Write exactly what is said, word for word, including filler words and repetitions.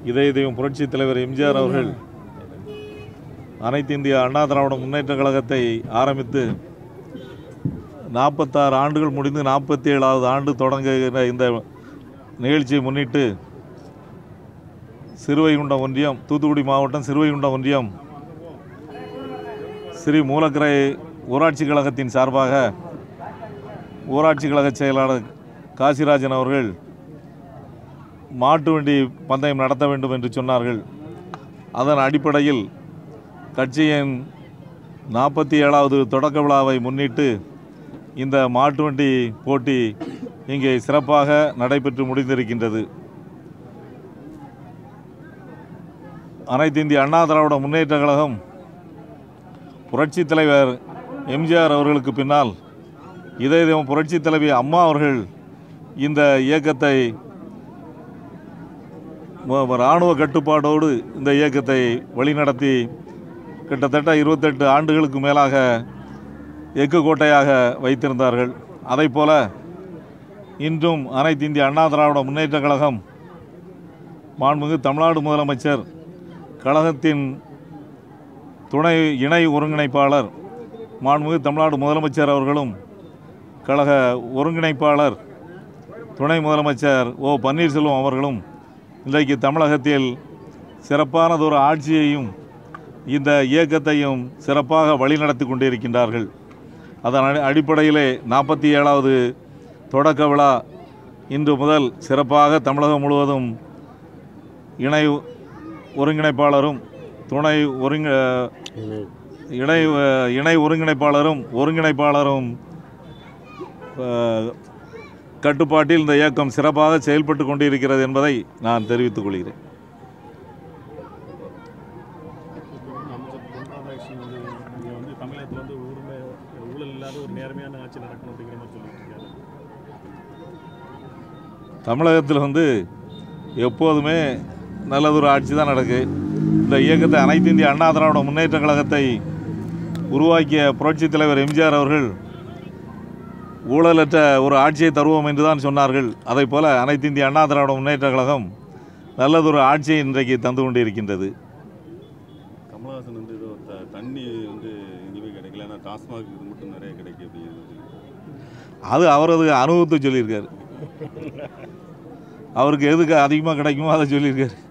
இதய தெய்வம் புரட்சித் தலைவர் எம்ஜிஆர் அவர்கள் அனைத்து இந்திய அண்ணா திராவிட முன்னேற்ற கழகத்தை ஆரம்பித்து நாற்பத்தாறு ஆண்டுகள் முடிந்து நாற்பத்தி ஏழாவது ஆண்டு தொடங்குகிற இந்த நிகழ்ச்சியை முன்னிட்டு சிறுவைகுண்டம் ஒன்றியம், தூத்துக்குடி மாவட்டம் சிறுவைகுண்டம் ஒன்றியம் ஸ்ரீ மூலக்கரை ஊராட்சி கழகத்தின் சார்பாக ஊராட்சி கழக செயலாளர் காசிராஜன் அவர்கள் மாட்டு வண்டி பந்தயம் நடத்த வேண்டும் என்று சொன்னார்கள். அதன் அடிப்படையில் கட்சியின் நாற்பத்தி ஏழாவது தொடக்க விழாவை முன்னிட்டு இந்த மாட்டு வண்டி போட்டி இங்கே சிறப்பாக நடைபெற்று முடிந்திருக்கின்றது. அனைத்து இந்திய அண்ணா திராவிட முன்னேற்ற கழகம் புரட்சித் தலைவர் எம்ஜிஆர் அவர்களுக்கு பின்னால் இதய தெய்வம் புரட்சித் தலைவி அம்மா அவர்கள் இந்த இயக்கத்தை இராணுவ கட்டுப்பாடோடு இந்த இயக்கத்தை வழிநடத்தி கிட்டத்தட்ட இருபத்தெட்டு ஆண்டுகளுக்கு மேலாக எக்கு கோட்டையாக வைத்திருந்தார்கள். அதைப்போல இன்றும் அனைத்து இந்திய அண்ணா திராவிட முன்னேற்ற கழகம் மாண்புமிகு தமிழ்நாடு முதலமைச்சர், கழகத்தின் துணை இணை ஒருங்கிணைப்பாளர் மாண்புமிகு தமிழ்நாடு முதலமைச்சர் அவர்களும், கழக ஒருங்கிணைப்பாளர் துணை முதலமைச்சர் ஓ பன்னீர்செல்வம் அவர்களும் இன்றைக்கு தமிழகத்தில் சிறப்பானதொரு ஆட்சியையும் இந்த இயக்கத்தையும் சிறப்பாக வழிநடத்தி கொண்டிருக்கின்றார்கள். அதன் அடிப்படையிலே நாற்பத்தி ஏழாவது தொடக்க விழா இன்று முதல் சிறப்பாக தமிழகம் முழுவதும் இணை ஒருங்கிணைப்பாளரும் துணை ஒருங்க இணை இணை ஒருங்கிணைப்பாளரும் ஒருங்கிணைப்பாளரும் கட்டுப்பாட்டில் இந்த இயக்கம் சிறப்பாக செயல்பட்டு கொண்டிருக்கிறது என்பதை நான் தெரிவித்துக் கொள்கிறேன். தமிழகத்தில் வந்து எப்போதுமே நல்லதொரு ஆட்சி தான் நடக்கு. இந்த இயக்கத்தை அனைத்து இந்திய அண்ணா திராவிட முன்னேற்ற கழகத்தை உருவாக்கிய புரட்சித் தலைவர் எம்ஜிஆர் அவர்கள் ஊழலற்ற ஒரு ஆட்சியை தருவோம் என்று தான் சொன்னார்கள். அதை போல அனைத்து இந்திய அண்ணா திராவிட முன்னேற்ற கழகம் நல்லதொரு ஆட்சியை இன்றைக்கு தந்து கொண்டிருக்கின்றது. கமலஹாசன் வந்து இது தண்ணி வந்து எங்கேயுமே கிடைக்கல, ஆனால் டாஸ்மாக் இது மட்டும் நிறைய கிடைக்கும் அப்படிங்கிறது அது அவரது அனுபவத்தை சொல்லியிருக்காரு. அவருக்கு எதுக்கு அதிகமாக கிடைக்குமோ அதை சொல்லியிருக்காரு.